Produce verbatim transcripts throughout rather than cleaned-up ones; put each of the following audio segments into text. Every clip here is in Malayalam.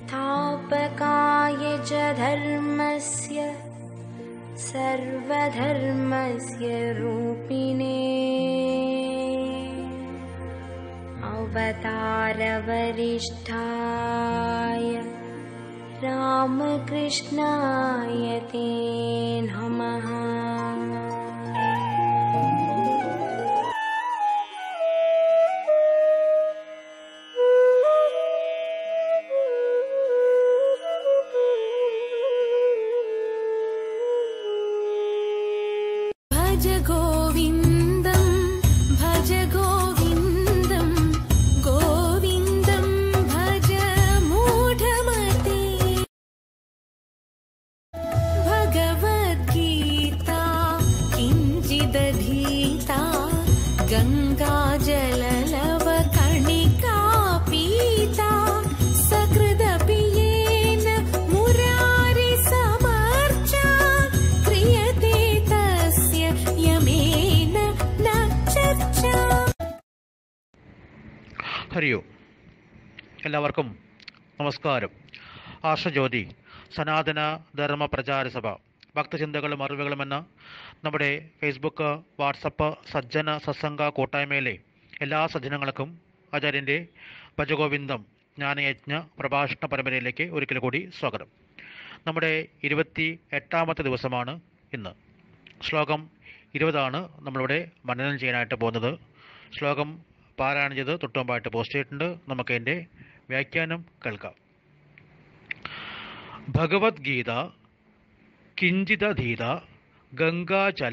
संस्थापकाय च धर्मस्य सर्वधर्मस्य रूपिणे अवतारवरिष्ठाय रामकृष्णाय ते नमः। भज गोविन्दं भज गोविन्दं गोविन्दं भज मूढमते। भगवद्गीता किञ्चिदधीता गङ्गाजललवकणिका पीता सकृदपि येन मुरारिसमर्चा क्रियते तस्य यमेन न चर्चा। ഹരിയോ എല്ലാവർക്കും നമസ്കാരം. ആർഷജ്യോതി സനാതന ധർമ്മ പ്രചാര സഭ ഭക്തചിന്തകളും അറിവുകളും എന്ന നമ്മുടെ ഫേസ്ബുക്ക്, വാട്സപ്പ് സജ്ജന സത്സംഗ കൂട്ടായ്മയിലെ എല്ലാ സജ്ജനങ്ങൾക്കും ആചാര്യൻ്റെ ഭജഗോവിന്ദം ജ്ഞാനയജ്ഞ പ്രഭാഷണ പരമ്പരയിലേക്ക് ഒരിക്കൽ കൂടി സ്വാഗതം. നമ്മുടെ ഇരുപത്തി എട്ടാമത്തെ ദിവസമാണ് ഇന്ന്. ശ്ലോകം ഇരുപതാണ് നമ്മളിവിടെ മനനം ചെയ്യാനായിട്ട് പോകുന്നത്. ശ്ലോകം പാരായണം ചെയ്ത് തൊട്ടുമുമ്പായിട്ട് പോസ്റ്റ് ചെയ്തിട്ടുണ്ട്. നമുക്ക് അതിൻ്റെ വ്യാഖ്യാനം കേൾക്കാം. ഭഗവത്ഗീത കിഞ്ചിതധീത ഗംഗാജല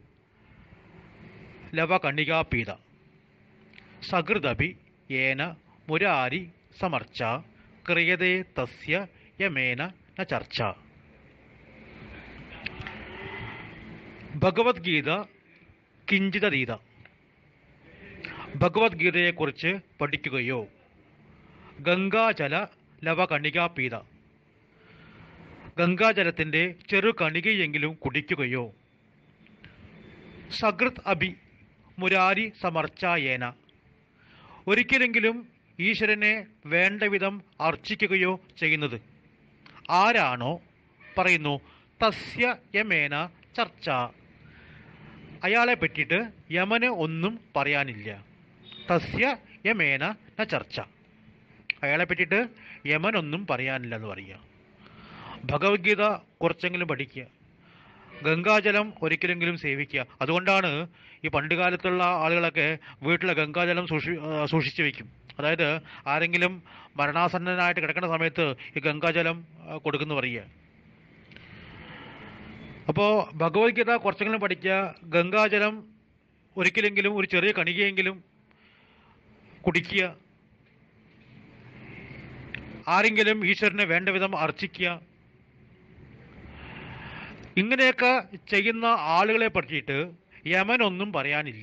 ലവകണികാപീത സകൃദപി യേന മുരാരി സമർച്ച ക്രിയതേ തസ്യ യമേന ന ചർച്ച. ഭഗവത്ഗീത കിഞ്ചിതധീത, ഭഗവത്ഗീതയെക്കുറിച്ച് പഠിക്കുകയോ ഗംഗാജല ലവകണികാപീത, ഗംഗാജലത്തിൻ്റെ ചെറു കണികയെങ്കിലും കുടിക്കുകയോ സകൃത് അഭി മുരാരി സമർച്ചായേന, ഒരിക്കലെങ്കിലും ഈശ്വരനെ വേണ്ടവിധം അർച്ചിക്കുകയോ ചെയ്യുന്നത് ആരാണോ പറയുന്നു തസ്യ യമേന ചർച്ച, അയാളെ പറ്റിയിട്ട് യമന് ഒന്നും പറയാനില്ല. തസ്യ യമേന ന ചർച്ച, അയാളെ പറ്റിയിട്ട് യമനൊന്നും പറയാനില്ല എന്ന് പറയുക. ഭഗവത്ഗീത കുറച്ചെങ്കിലും പഠിക്കുക, ഗംഗാജലം ഒരിക്കലെങ്കിലും സേവിക്കുക. അതുകൊണ്ടാണ് ഈ പണ്ടുകാലത്തുള്ള ആളുകളൊക്കെ വീട്ടിലെ ഗംഗാജലം സൂക്ഷി സൂക്ഷിച്ചു വയ്ക്കും. അതായത് ആരെങ്കിലും മരണാസന്നനായിട്ട് കിടക്കുന്ന സമയത്ത് ഈ ഗംഗാജലം കൊടുക്കുന്നു പറയുക. അപ്പോൾ ഭഗവത്ഗീത കുറച്ചെങ്കിലും പഠിക്കുക, ഗംഗാജലം ഒരിക്കലെങ്കിലും ഒരു ചെറിയ കണികയെങ്കിലും കുടിക്കുക, ആരെങ്കിലും ഈശ്വരനെ വേണ്ട വിധം അർച്ചിക്കുക. ഇങ്ങനെയൊക്കെ ചെയ്യുന്ന ആളുകളെ പറ്റിയിട്ട് യമനൊന്നും പറയാനില്ല.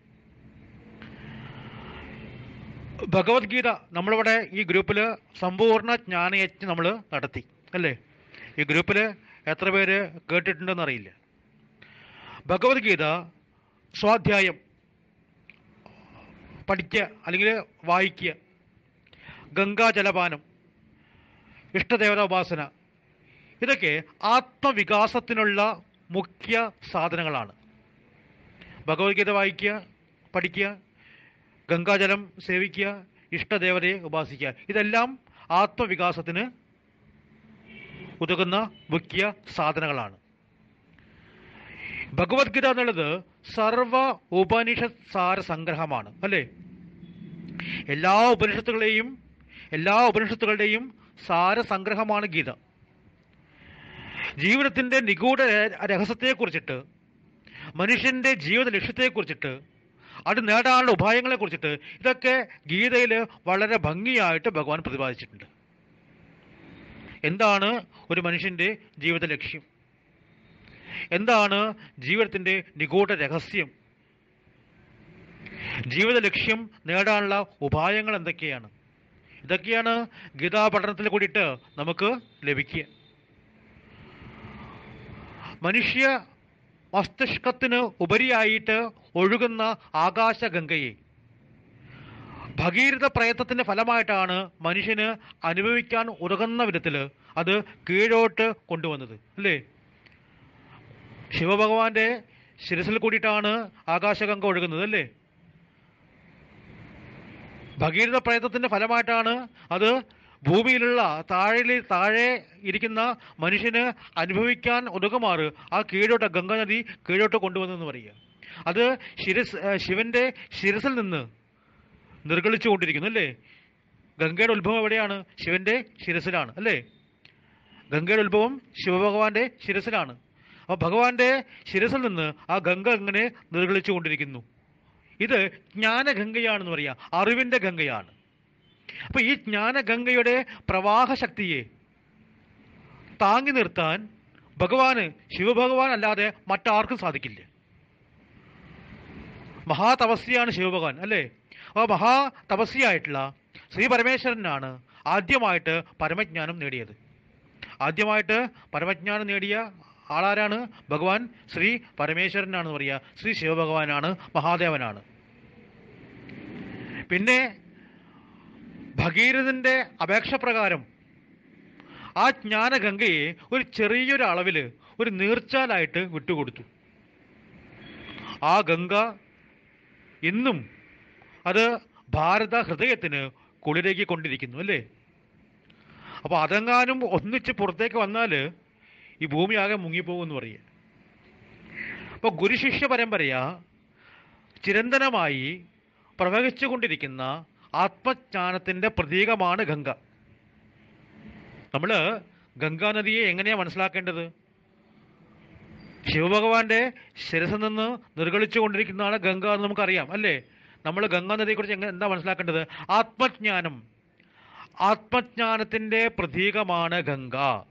ഭഗവത്ഗീത നമ്മളിവിടെ ഈ ഗ്രൂപ്പിൽ സമ്പൂർണ്ണ ജ്ഞാനയജ്ഞം നമ്മൾ നടത്തി അല്ലേ? ഈ ഗ്രൂപ്പിൽ എത്ര പേര് കേട്ടിട്ടുണ്ടെന്ന് അറിയില്ല. ഭഗവത്ഗീത സ്വാധ്യായം പഠിക്കുക അല്ലെങ്കിൽ വായിക്കുക, ഗംഗാജലപാനം, ഇഷ്ടദേവത ഉപാസന, ഇതൊക്കെ ആത്മവികാസത്തിനുള്ള മുഖ്യ സാധനങ്ങളാണ്. ഭഗവത്ഗീത വായിക്കുക, പഠിക്കുക, ഗംഗാജലം സേവിക്കുക, ഇഷ്ടദേവതയെ ഉപാസിക്കുക, ഇതെല്ലാം ആത്മവികാസത്തിന് ഉതകുന്ന മുഖ്യ സാധനങ്ങളാണ്. ഭഗവത്ഗീത എന്നുള്ളത് സർവ ഉപനിഷത് സാര സംഗ്രഹമാണ് അല്ലേ? എല്ലാ ഉപനിഷത്തുകളെയും എല്ലാ ഉപനിഷത്തുകളുടെയും സാരസംഗ്രഹമാണ് ഗീത. ജീവിതത്തിൻ്റെ നിഗൂഢ രഹസ്യത്തെക്കുറിച്ചിട്ട്, മനുഷ്യൻ്റെ ജീവിത ലക്ഷ്യത്തെക്കുറിച്ചിട്ട്, അത് നേടാനുള്ള ഉപായങ്ങളെക്കുറിച്ചിട്ട് ഇതൊക്കെ ഗീതയിൽ വളരെ ഭംഗിയായിട്ട് ഭഗവാൻ പ്രതിപാദിച്ചിട്ടുണ്ട്. എന്താണ് ഒരു മനുഷ്യൻ്റെ ജീവിത ലക്ഷ്യം? എന്താണ് ജീവിതത്തിൻ്റെ നിഗൂഢ രഹസ്യം? ജീവിത ലക്ഷ്യം നേടാനുള്ള ഉപായങ്ങൾ എന്തൊക്കെയാണ്? ഇതൊക്കെയാണ് ഗീതാ പഠനത്തിൽ കൂടിയിട്ട് നമുക്ക് ലഭിക്കുക. മനുഷ്യ മസ്തിഷ്കത്തിന് ഉപരിയായിട്ട് ഒഴുകുന്ന ആകാശഗംഗയെ ഭഗീരഥ പ്രയത്നത്തിന്റെ ഫലമായിട്ടാണ് മനുഷ്യന് അനുഭവിക്കാൻ ഉതകുന്ന വിധത്തിൽ അത് കീഴോട്ട് കൊണ്ടുവന്നത്, അല്ലേ? ശിവഭഗവാന്റെ ശിരസിൽ കൂടിയിട്ടാണ് ആകാശഗംഗ ഒഴുകുന്നത്, അല്ലേ? ഭഗീരഥ പ്രയത്നത്തിന്റെ ഫലമായിട്ടാണ് അത് ഭൂമിയിലുള്ള താഴെ താഴെ ഇരിക്കുന്ന മനുഷ്യന് അനുഭവിക്കാൻ ഉതകുമാറ് ആ കീഴോട്ട് ഗംഗാനദി കീഴോട്ട് കൊണ്ടുവന്നെന്ന് പറയുക. അത് ശിരസ് ശിവന്റെ ശിരസിൽ നിന്ന് നിർഗളിച്ചു കൊണ്ടിരിക്കുന്നു, അല്ലേ? ഗംഗയുടെ ഉത്ഭവം എവിടെയാണ്? ശിവന്റെ ശിരസിലാണ്, അല്ലേ? ഗംഗയുടെ ഉത്ഭവം ശിവഭഗവാന്റെ ശിരസിലാണ്. അപ്പോൾ ഭഗവാന്റെ ശിരസിൽ നിന്ന് ആ ഗംഗ ഇങ്ങനെ നിർഗളിച്ചു കൊണ്ടിരിക്കുന്നു. ഇത് ജ്ഞാനഗംഗയാണെന്ന് പറയാ, അറിവിന്റെ ഗംഗയാണ്. അപ്പൊ ഈ ജ്ഞാനഗംഗയുടെ പ്രവാഹ ശക്തിയെ താങ്ങി നിർത്താൻ ഭഗവാന്, ശിവഭഗവാൻ അല്ലാതെ മറ്റാർക്കും സാധിക്കില്ല. മഹാതപസ്യാണ് ശിവഭഗവാൻ, അല്ലേ? ആ മഹാതപസ്യായിട്ടുള്ള ശ്രീ പരമേശ്വരനാണ് ആദ്യമായിട്ട് പരമജ്ഞാനം നേടിയത്. ആദ്യമായിട്ട് പരമജ്ഞാനം നേടിയ ആളാരാണ്? ഭഗവാൻ ശ്രീ പരമേശ്വരനാണെന്ന് പറയുക. ശ്രീ ശിവഭഗവാനാണ്, മഹാദേവനാണ്. പിന്നെ ഭഗീരഥന്റെ അപേക്ഷ പ്രകാരം ആ ജ്ഞാനഗംഗയെ ഒരു ചെറിയൊരു അളവിൽ ഒരു നീർച്ചാലായിട്ട് വിട്ടുകൊടുത്തു. ആ ഗംഗ ഇന്നും അത് ഭാരത ഹൃദയത്തിന് കുളിരേക്കി കൊണ്ടിരിക്കുന്നു, അല്ലേ? അപ്പൊ അതെങ്ങാനും ഒന്നിച്ച് പുറത്തേക്ക് വന്നാൽ ഈ ഭൂമി ആകെ മുങ്ങിപ്പോകുമെന്ന് പറയുക. അപ്പൊ ഗുരുശിഷ്യ പരമ്പരയ ചിരന്തനമായി പ്രവഹിച്ചുകൊണ്ടിരിക്കുന്ന ആത്മജ്ഞാനത്തിന്റെ പ്രതീകമാണ് ഗംഗ. നമ്മൾ ഗംഗാനദിയെ എങ്ങനെയാണ് മനസ്സിലാക്കേണ്ടത്? ശിവഭഗവാന്റെ ശിരസിൽ നിന്ന് നിർഗളിച്ചു കൊണ്ടിരിക്കുന്നതാണ് ഗംഗ എന്ന് നമുക്കറിയാം, അല്ലേ? നമ്മൾ ഗംഗാനദിയെക്കുറിച്ച് എങ്ങനെ എന്താ മനസ്സിലാക്കേണ്ടത്? ആത്മജ്ഞാനം, ആത്മജ്ഞാനത്തിന്റെ പ്രതീകമാണ് ഗംഗ.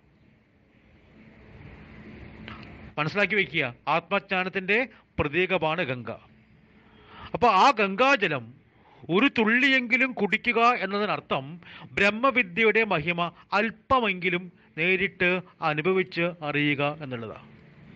മനസ്സിലാക്കി വയ്ക്കുക, ആത്മജ്ഞാനത്തിന്റെ പ്രതീകമാണ് ഗംഗ. അപ്പൊ ആ ഗംഗാജലം ഒരു തുള്ളിയെങ്കിലും കുടിക്കുക എന്നതിനർത്ഥം ബ്രഹ്മവിദ്യയുടെ മഹിമ അല്പമെങ്കിലും നേരിട്ട് അനുഭവിച്ച് അറിയുക എന്നുള്ളതാണ്.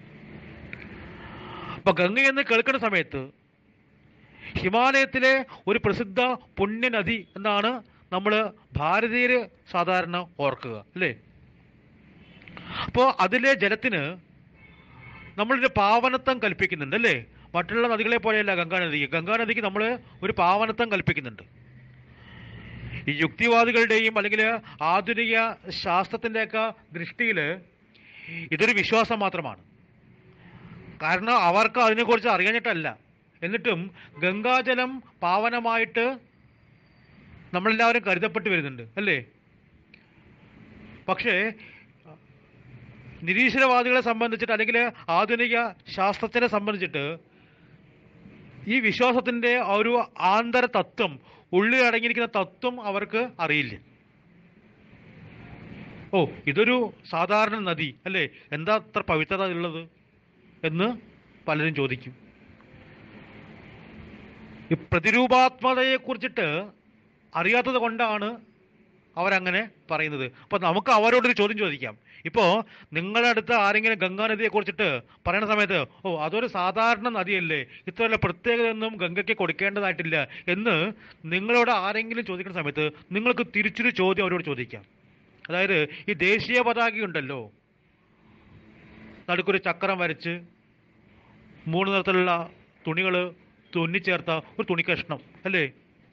അപ്പൊ ഗംഗയെന്ന് കേൾക്കുന്ന സമയത്ത് ഹിമാലയത്തിലെ ഒരു പ്രസിദ്ധ പുണ്യനദി എന്നാണ് നമ്മൾ ഭാരതീയര് സാധാരണ ഓർക്കുക, അല്ലേ? അപ്പോൾ അതിലെ ജലത്തിന് നമ്മളൊരു പാവനത്വം കൽപ്പിക്കുന്നുണ്ട്, അല്ലേ? മറ്റുള്ള നദികളെ പോലെയല്ല ഗംഗാനദിക്ക്. ഗംഗാനദിക്ക് നമ്മൾ ഒരു പാവനത്വം കൽപ്പിക്കുന്നുണ്ട്. ഈ യുക്തിവാദികളുടെയും അല്ലെങ്കിൽ ആധുനിക ശാസ്ത്രത്തിൻ്റെയൊക്കെ ദൃഷ്ടിയിൽ ഇതൊരു വിശ്വാസം മാത്രമാണ്. കാരണം അവർക്ക് അതിനെക്കുറിച്ച് അറിയാഞ്ഞിട്ടല്ല. എന്നിട്ടും ഗംഗാജലം പാവനമായിട്ട് നമ്മളെല്ലാവരും കരുതപ്പെട്ട് വരുന്നുണ്ട്, അല്ലേ? പക്ഷേ നിരീശ്വരവാദികളെ സംബന്ധിച്ചിട്ട് അല്ലെങ്കിൽ ആധുനിക ശാസ്ത്രത്തിനെ സംബന്ധിച്ചിട്ട് ഈ വിശ്വാസത്തിന്റെ ഒരു ആന്തര തത്വം, ഉള്ളിൽ അടങ്ങിയിരിക്കുന്ന തത്വം അവർക്ക് അറിയില്ല. ഓ, ഇതൊരു സാധാരണ നദി അല്ലേ, എന്താ അത്ര പവിത്രത ഉള്ളത് എന്ന് പലരും ചോദിക്കും. ഈ പ്രതിരൂപാത്മകതയെ കുറിച്ചിട്ട് അറിയാത്തത് കൊണ്ടാണ് അവരങ്ങനെ പറയുന്നത്. അപ്പൊ നമുക്ക് അവരോടൊരു ചോദ്യം ചോദിക്കാം. ഇപ്പോ നിങ്ങളുടെ അടുത്ത് ആരെങ്കിലും ഗംഗാനദിയെ കുറിച്ചിട്ട് പറയുന്ന സമയത്ത് ഓ അതൊരു സാധാരണ നദിയല്ലേ, ഇത്ര വല്ല പ്രത്യേകതയൊന്നും ഗംഗയ്ക്ക് കൊടുക്കേണ്ടതായിട്ടില്ല എന്ന് നിങ്ങളോട് ആരെങ്കിലും ചോദിക്കുന്ന സമയത്ത് നിങ്ങൾക്ക് തിരിച്ചൊരു ചോദ്യം അവരോട് ചോദിക്കാം. അതായത് ഈ ദേശീയ പതാക ഉണ്ടല്ലോ, നടുക്കൊരു ചക്രം വരച്ച് മൂന്ന് നിറത്തിലുള്ള തുണികൾ തുന്നിച്ചേർത്ത ഒരു തുണി കഷ്ണം അല്ലേ,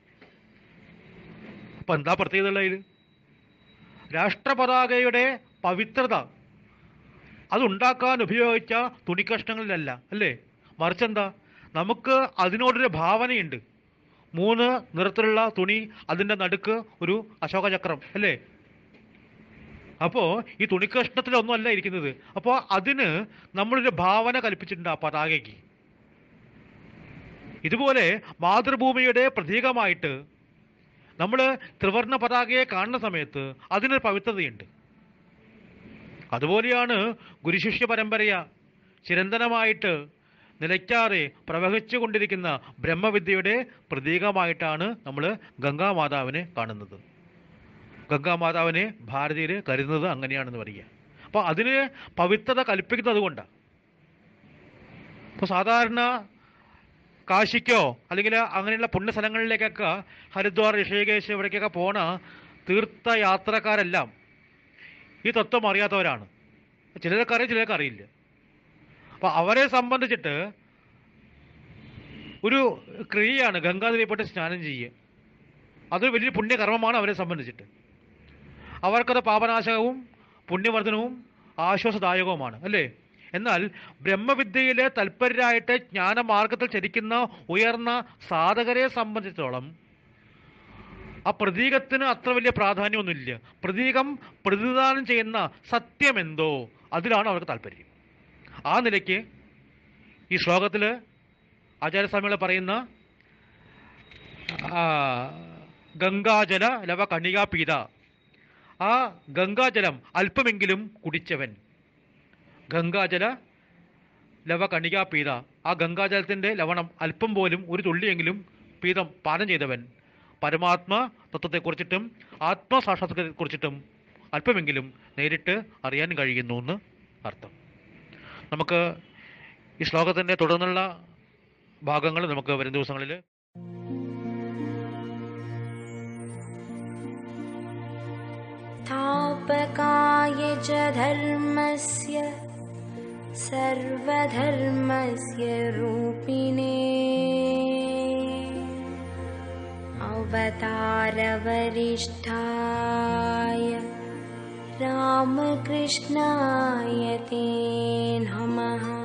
അപ്പൊ എന്താ പ്രത്യേകത ഉള്ള ഇതിൽ? രാഷ്ട്രപതാകയുടെ പവിത്രത അതുണ്ടാക്കാൻ ഉപയോഗിച്ച തുണിക്കഷ്ണങ്ങളിലല്ല അല്ലേ, മറിച്ചെന്താ, നമുക്ക് അതിനോടൊരു ഭാവനയുണ്ട്. മൂന്ന് നിറത്തിലുള്ള തുണി, അതിൻ്റെ നടുക്ക് ഒരു അശോകചക്രം അല്ലേ. അപ്പോൾ ഈ തുണിക്കഷ്ണത്തിലൊന്നും അല്ല ഇരിക്കുന്നത്. അപ്പോൾ അതിന് നമ്മളൊരു ഭാവന കൽപ്പിച്ചിട്ടുണ്ട് ആ പതാകയ്ക്ക്. ഇതുപോലെ മാതൃഭൂമിയുടെ പ്രതീകമായിട്ട് നമ്മൾ ത്രിവർണ്ണ പതാകയെ കാണുന്ന സമയത്ത് അതിനൊരു പവിത്രതയുണ്ട്. അതുപോലെയാണ് ഗുരുശിഷ്യ പരമ്പരയ ചിരന്തനമായിട്ട് നിലയ്ക്കാതെ പ്രവഹിച്ചു കൊണ്ടിരിക്കുന്ന ബ്രഹ്മവിദ്യയുടെ പ്രതീകമായിട്ടാണ് നമ്മൾ ഗംഗാമാതാവിനെ കാണുന്നത്. ഗംഗാമാതാവിനെ ഭാരതീയർ കരുതുന്നത് അങ്ങനെയാണെന്ന് പറയുക. അപ്പോൾ അതിന് പവിത്രത കൽപ്പിക്കുന്നത് അതുകൊണ്ടാണ്. ഇപ്പോൾ സാധാരണ കാശിക്കോ അല്ലെങ്കിൽ അങ്ങനെയുള്ള പുണ്യസ്ഥലങ്ങളിലേക്കൊക്കെ ഹരിദ്വാർ, ഋഷികേശ് ഇവിടേക്കൊക്കെ പോണ തീർത്ഥയാത്രക്കാരെല്ലാം ഈ തത്വം അറിയാത്തവരാണ്. ചിലരൊക്കെ അറിയാം, ചിലർക്ക് അറിയില്ല. അപ്പം അവരെ സംബന്ധിച്ചിട്ട് ഒരു ക്രിയയാണ് ഗംഗാനദിയിൽ പോയിട്ട് സ്നാനം ചെയ്യുക. അതൊരു വലിയ പുണ്യകർമ്മമാണ് അവരെ സംബന്ധിച്ചിട്ട്. അവർക്കത് പാപനാശകവും പുണ്യവർദ്ധനവും ആശ്വാസദായകവുമാണ്, അല്ലേ? എന്നാൽ ബ്രഹ്മവിദ്യയിൽ തൽപരരായിട്ട് ജ്ഞാനമാർഗത്തിൽ ചരിക്കുന്ന ഉയർന്ന സാധകരെ സംബന്ധിച്ചിടത്തോളം ആ പ്രതീകത്തിന് അത്ര വലിയ പ്രാധാന്യമൊന്നുമില്ല. പ്രതീകം പ്രതിദാനം ചെയ്യുന്ന സത്യമെന്തോ അതിലാണ് അവർക്ക് താല്പര്യം. ആ നിലയ്ക്ക് ഈ ശ്ലോകത്തിൽ ആചാര്യസ്വാമികൾ പറയുന്ന ഗംഗാജല ലവ കണികാ പീത, ആ ഗംഗാജലം അല്പമെങ്കിലും കുടിച്ചവൻ, ഗംഗാജല ലവ കണികാ പീത, ആ ഗംഗാജലത്തിൻ്റെ ലവണം അല്പം പോലും ഒരു തുള്ളിയെങ്കിലും പീതം പാനം ചെയ്തവൻ പരമാത്മ തത്വത്തെക്കുറിച്ചിട്ടും ആത്മസാക്ഷാത്കാരത്തെക്കുറിച്ചിട്ടും അല്പമെങ്കിലും നേരിട്ട് അറിയാൻ കഴിയുന്നു എന്ന് അർത്ഥം. നമുക്ക് ഈ ശ്ലോകത്തിൻ്റെ തുടർന്നുള്ള ഭാഗങ്ങൾ നമുക്ക് വരും ദിവസങ്ങളിൽ താപകായ ച ധർമ്മസ്യ സർവധർമ്മസ്യ രൂപിണേ അവതാരവരിഷ്ഠായ രാമകൃഷ്ണായ തേ നമഃ.